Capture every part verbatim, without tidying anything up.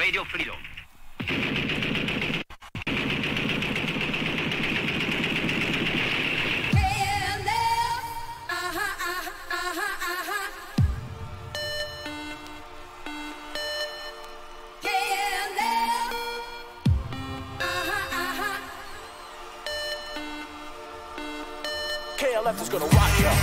Radio Freedom. K L F is gonna rock ya.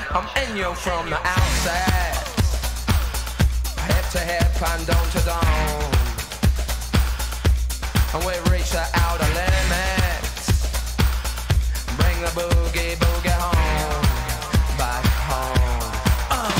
I'm Enyo from the outside. Head to head, pan down to down. And we reach the outer limits. Bring the boogie, boogie home. Back home. Uh.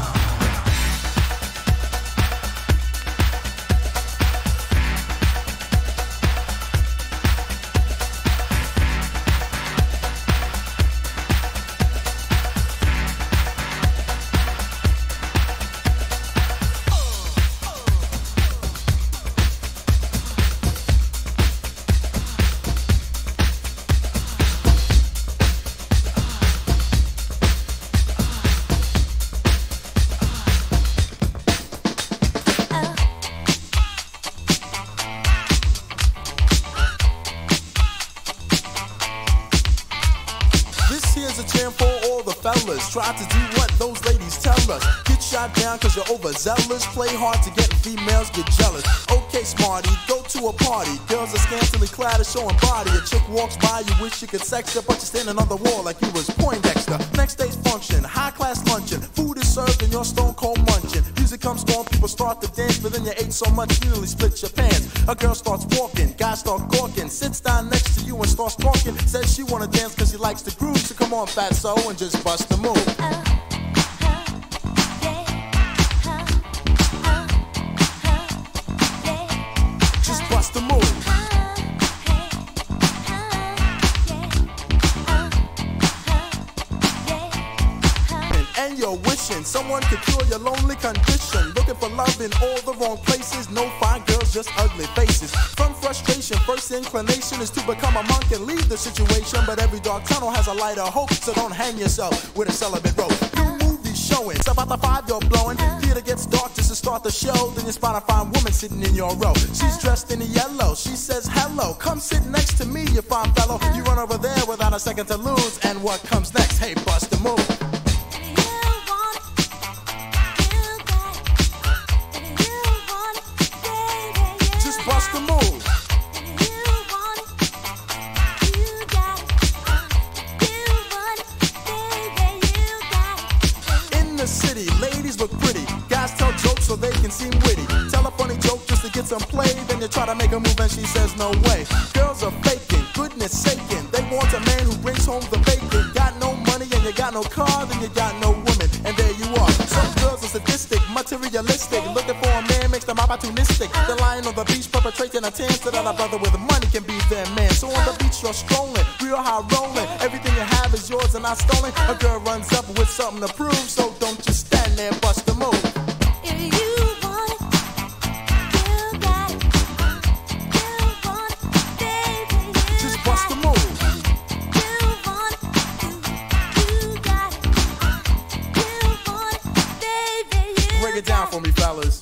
Try to do what those ladies tell us. Get shot down cause you're overzealous. Play hard to get females, get jealous. Okay, smarty, go to a party. Girls are scantily clad and showing body. A chick walks by, you wish you could sex her, but you're standing on the wall like you was Poindexter. Next day's function, high class luncheon. Food is served and you're stone cold munching. Music comes on, people start to dance, but then you ate so much you nearly split your pants. A girl starts walking, guys start gawking. Sits down next to you and starts talking. Says she wanna dance cause she likes the groove. So come on, fatso, and just bust the move. Someone could cure your lonely condition. Looking for love in all the wrong places. No fine girls, just ugly faces. From frustration, first inclination is to become a monk and leave the situation. But every dark tunnel has a light of hope, so don't hang yourself with a celibate rope. New movies showing, it's about the five you're blowing. Theater gets dark just to start the show. Then you spot a fine woman sitting in your row. She's dressed in yellow, she says hello. Come sit next to me, you fine fellow. You run over there without a second to lose. And what comes next? Hey, bust the move. Bust the move. In the city, ladies look pretty. Guys tell jokes so they can seem witty. Tell a funny joke just to get some play. Then you try to make a move and she says no way. Girls are faking, goodness saking. They want a man who brings home the bacon. Got no money and you got no car, then you got no woman. And there you are. Some girls are sadistic, materialistic. Looking for a man makes them opportunistic. They're lying on the beach perpetrating a tan so that a brother with money can be their man. So on the beach you're strolling, real high rolling. Everything you have is yours and not stolen. A girl runs up with something to prove, so don't just stand there, bust the move. If you want it, you got it. You want it, baby, you just bust the move. You want it, you, you got it. You want it, baby, you Break it down for me, fellas.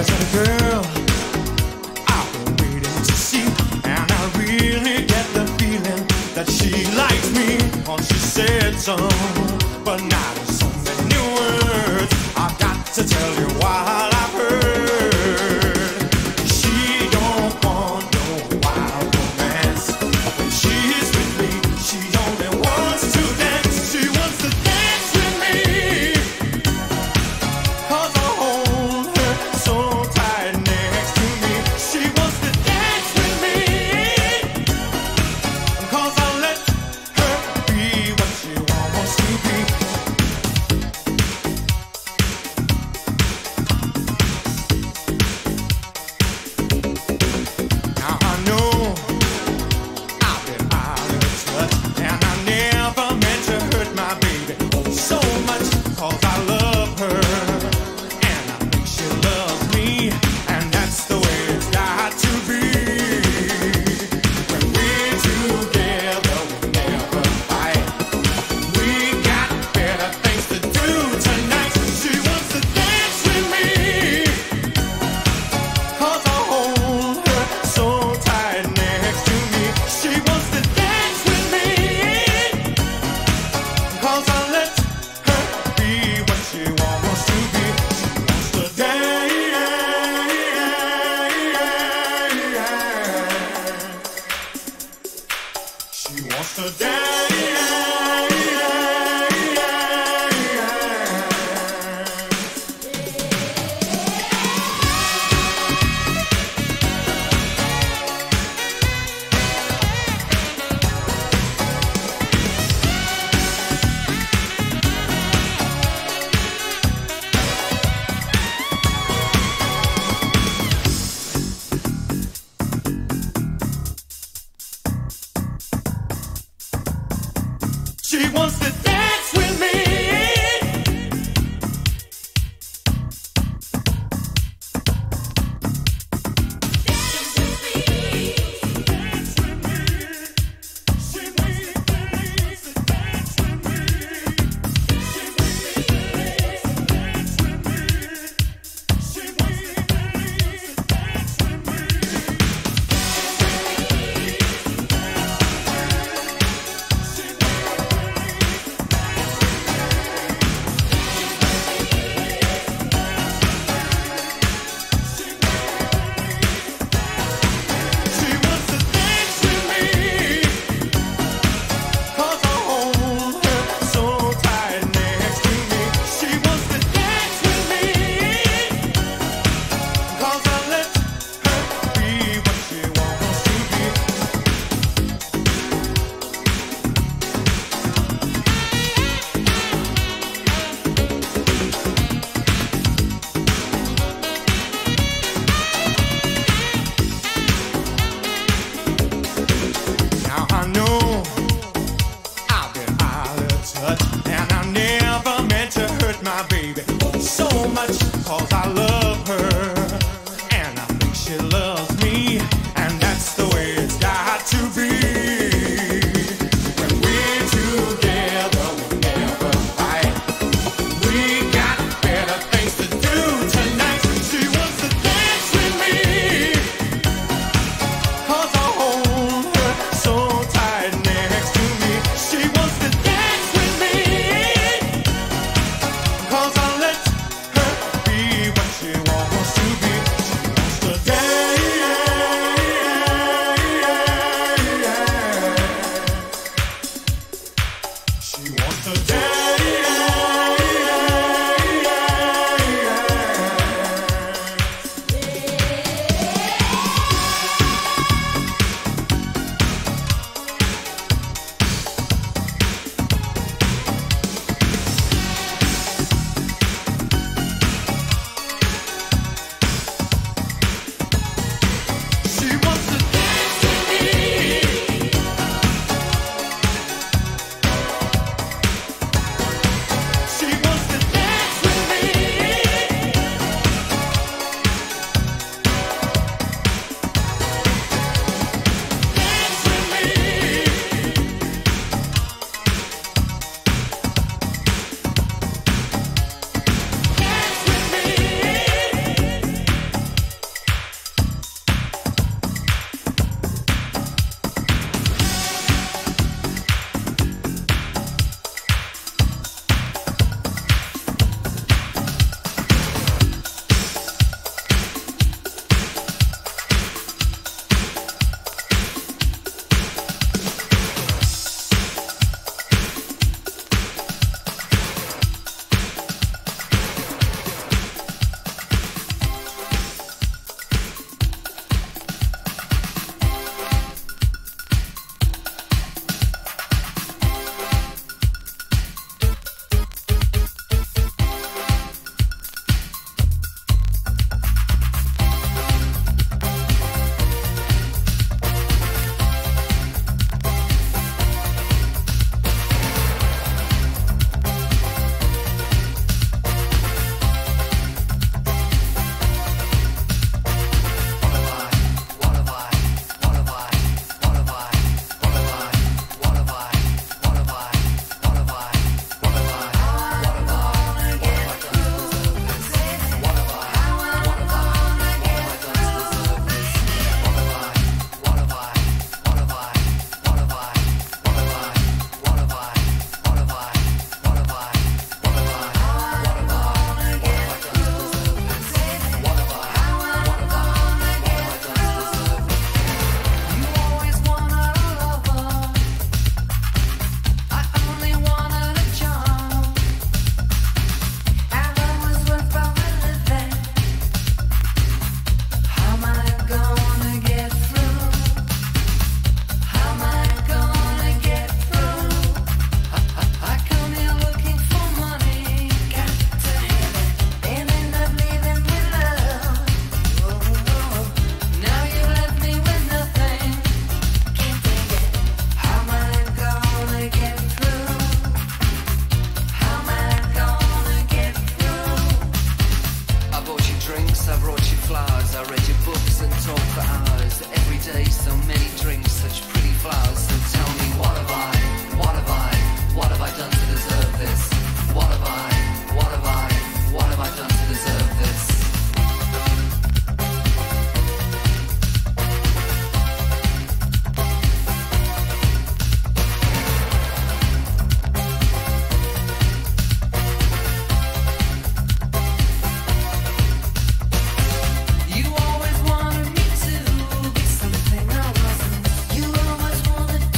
said, girl, I've been waiting to see, and I really get the feeling that she likes me. Oh, she said so, but not in so many words. I've got to tell you while I've heard. She don't want no wild romance. When she's with me, she only wants to dance. She wants to dance with me, 'cause I hold her so tight next to me. She wants to dance with me, 'cause I let her be what she wants to be. flowers. I read your books and talked for hours. Every day so many drinks, such pretty flowers. So tell me, what have I, what have I, what have I done to deserve this? What have I, what have I, what have I done to deserve this? You always wanted me to be something I wasn't. You always wanted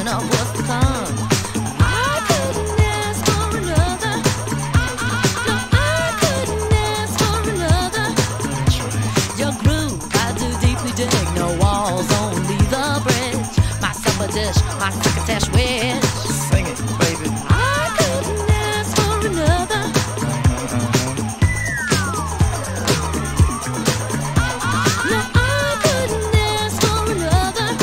satisfaction of what's to come. I couldn't ask for another. No, I couldn't ask for another. Your groove, I do deeply dig. No walls, only the bridge. My supper dish, my crocketesh wish. Sing it, baby. I couldn't ask for another. No, I couldn't ask for another.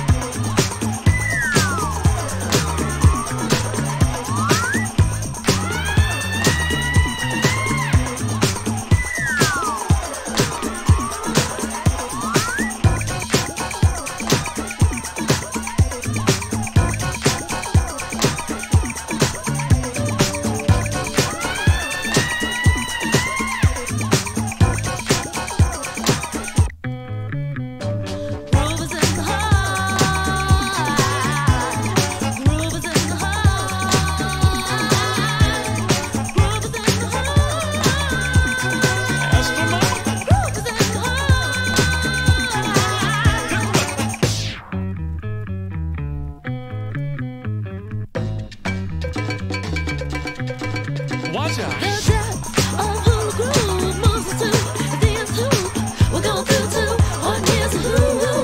Watch out. The depth of who groove moves us to the end who we're going through to what is who.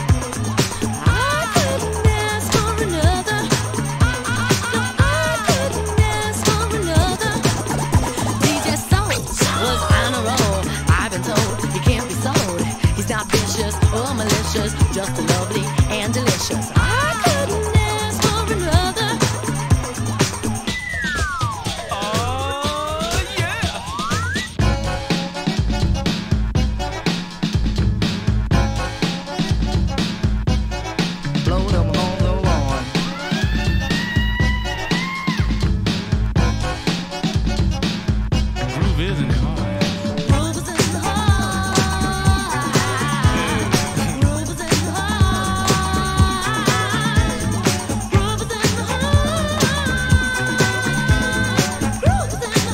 I couldn't ask for another. No, I couldn't ask for another. D J Souls was on a roll. I've been told he can't be sold. He's not vicious or malicious, just lovely and delicious. I couldn't ask for another. Blow them on the lawn. Groove is in the heart. Groove is in the heart. Groove is in the heart. Groove is in the heart. Groove is in the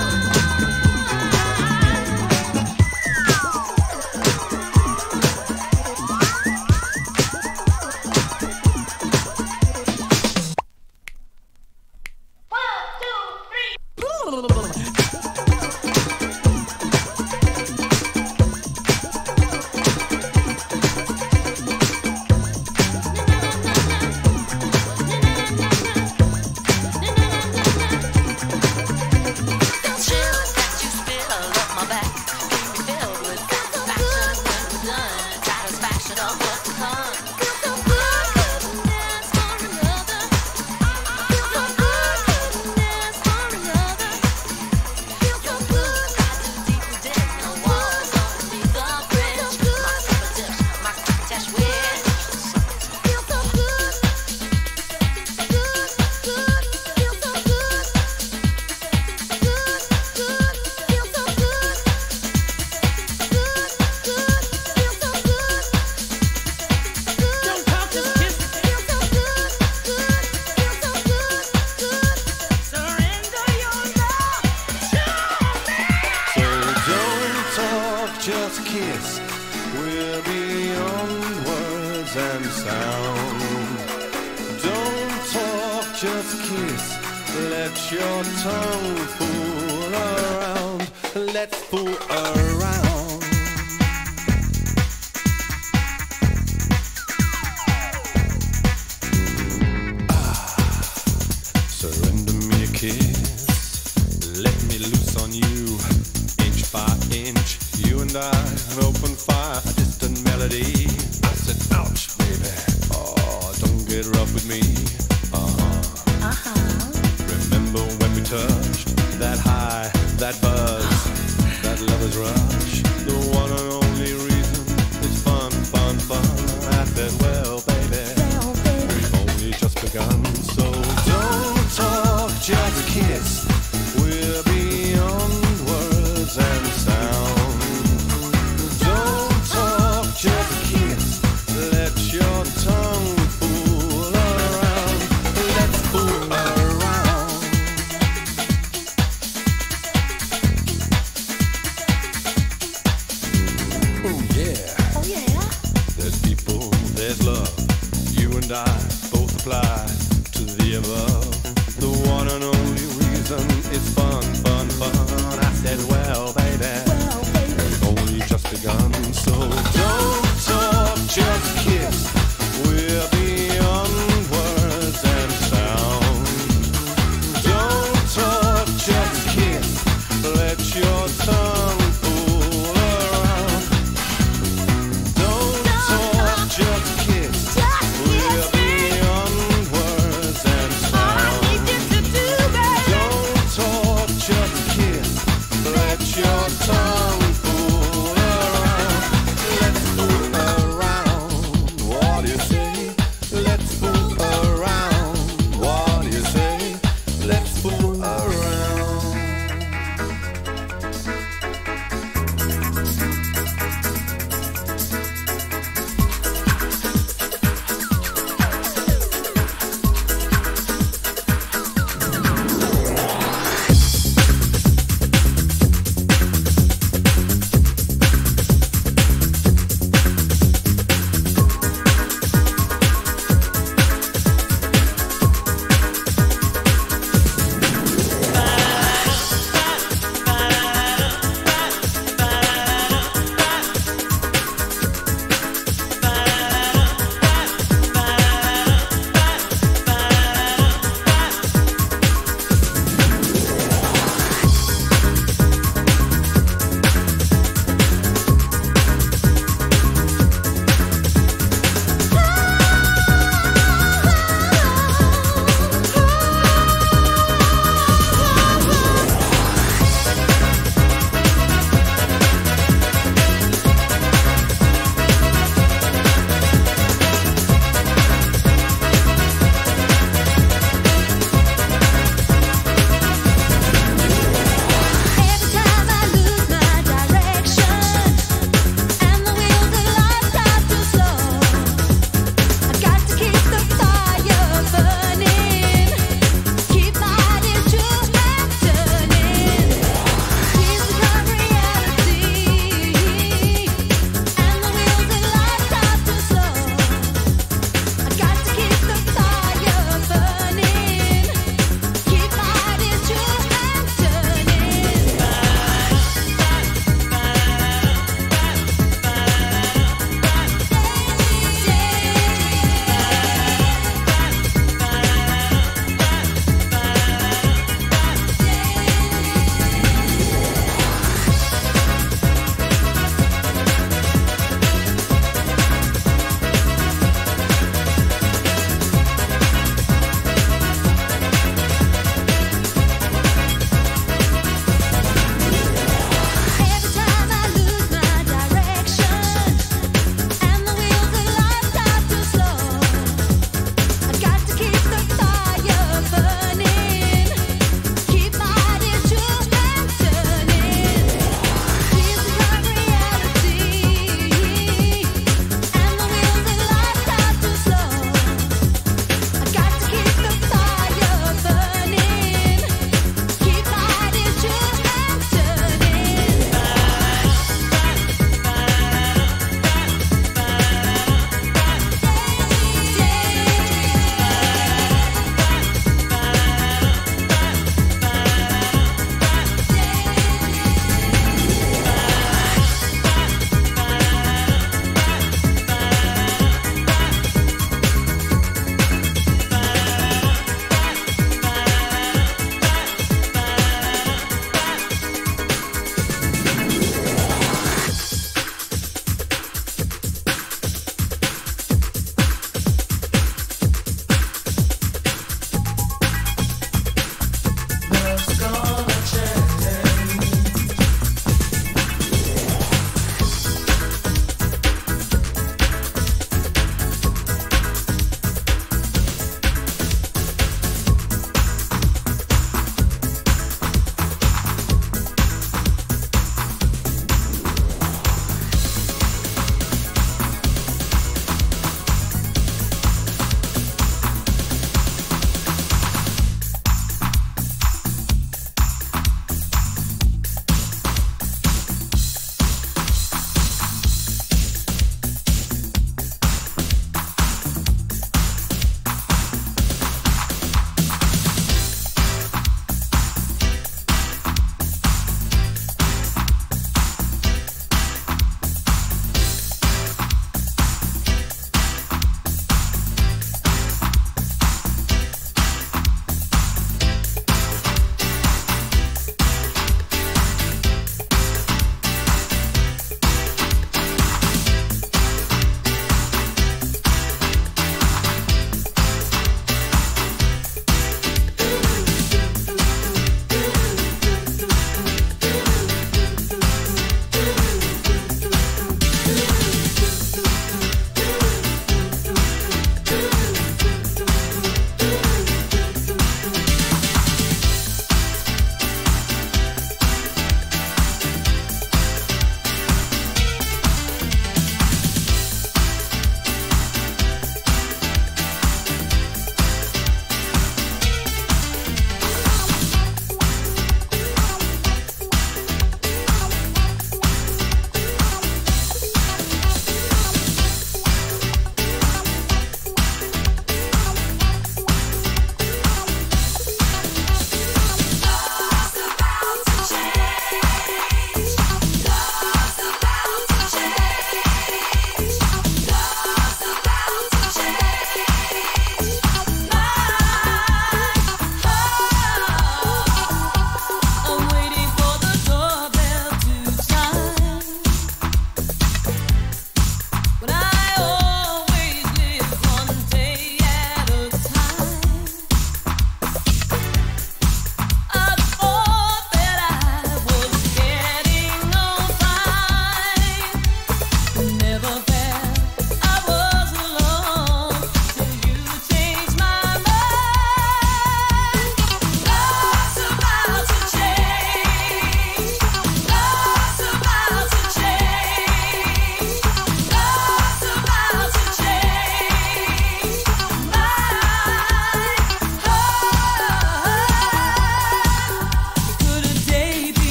chills that you spill up my back keep me filled with satisfaction when we're done. Satisfaction of what's to come. Feel so good, couldn't ask for another. Feel so good, couldn't ask for another. Feel so good, I do deeply dig. No walls, only the bridge. My supper dish, my crocketesh wish. Feel so good, good, good. Feel so good. Good, good, feel so good. Good, good, feel so good. Don't talk, just kiss. Feel so good, good, feel so good, good. Surrender your love to me. So don't talk, just kiss. We're beyond words and sound. Don't talk, just kiss. Let your tongue fool around. Let's fool around. Surrender me a kiss. Let me loose on you, inch by inch. You and I, an open fire, a distant melody. I said, ouch, baby. Oh, don't get rough with me. Uh-huh. Uh-huh. Remember when we touched that high, that buzz, that lover's rush? The one and only reason it's fun, fun, fun. I said, well, baby, we've only just begun. So don't talk, just kiss. We're beyond words and sound. Don't talk, just kiss. Let your tongue fool around. Let's fool around. Oh yeah. Oh yeah. There's people, there's love. You and I both reply to the above. The one and only reason is fun, fun, fun. I said, well, baby, it's only just begun. So don't talk, just kiss. We're beyond words and sound. Don't talk, just kiss. Let your tongue fool around. Don't talk, just kiss. We're beyond words and sound. Don't talk, just kiss. Let your tongue fool around. Let's fool around.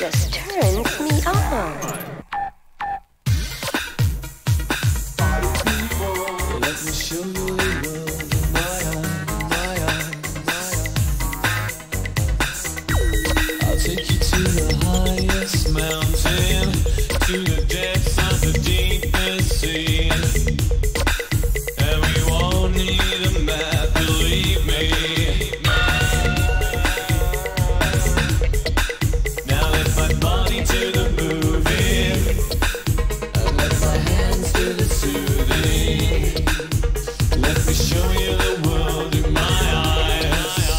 just turns me on. Let me show you the world in my eyes, my eyes, my eyes. I'll take you to the highest mountain, to the depths of the deepest sea. And we won't need a map, believe me. Now let my body do the moving, and let my hands do the soothing. Let me show you the world in my eyes.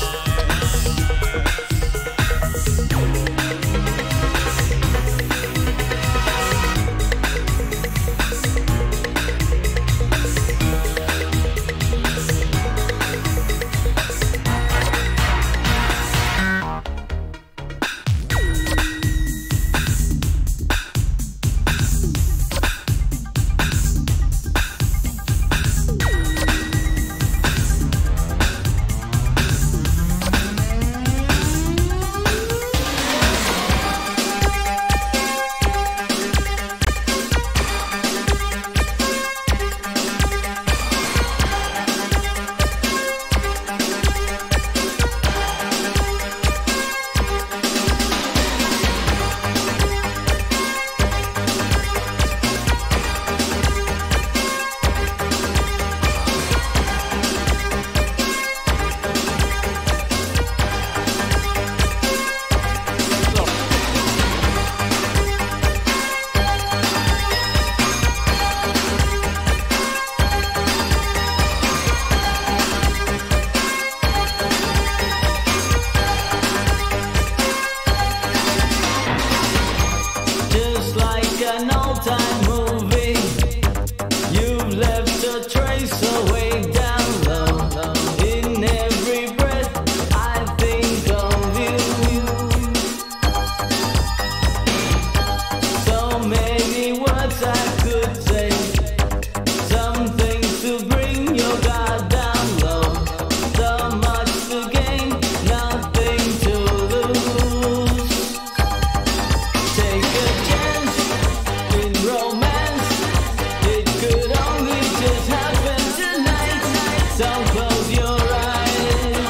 Just like an old-time movie, you've left a trace away down low. In every breath, I think of you. So many words I could say, some things to bring your guard down low. So much to gain, nothing to lose. Take a chance in romance. It could only just happen tonight. So close your eyes.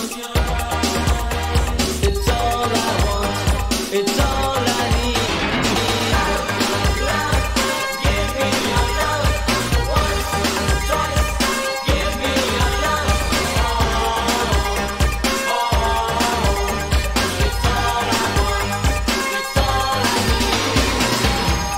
It's all I want. It's all I need. Give me your love. Once, twice. Give me your love. Oh, oh. It's all I want. It's all I need.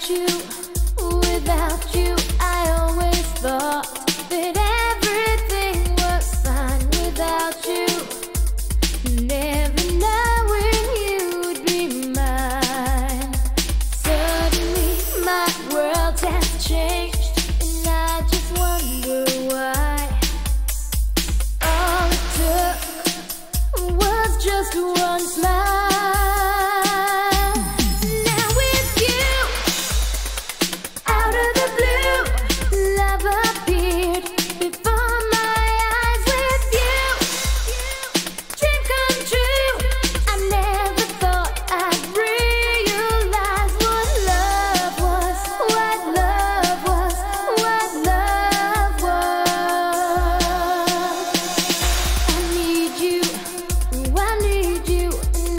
you, without you, I always thought that everything was fine without you. Never knowing you'd be mine. Suddenly my world has changed, and I just wonder why. All it took was just one smile. I need you,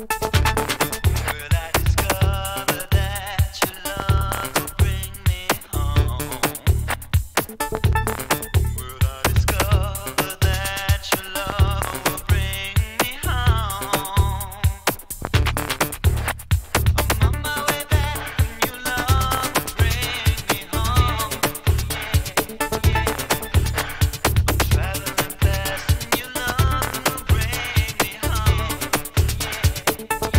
Traveling fast and your love will bring me home.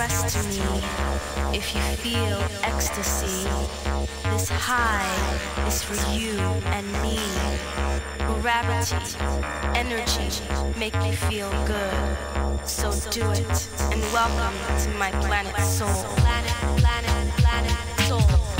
express to me. If you feel ecstasy, this high is for you and me. Gravity, energy, make you feel good. So do it, and welcome to my planet soul. Planet, planet, planet, soul.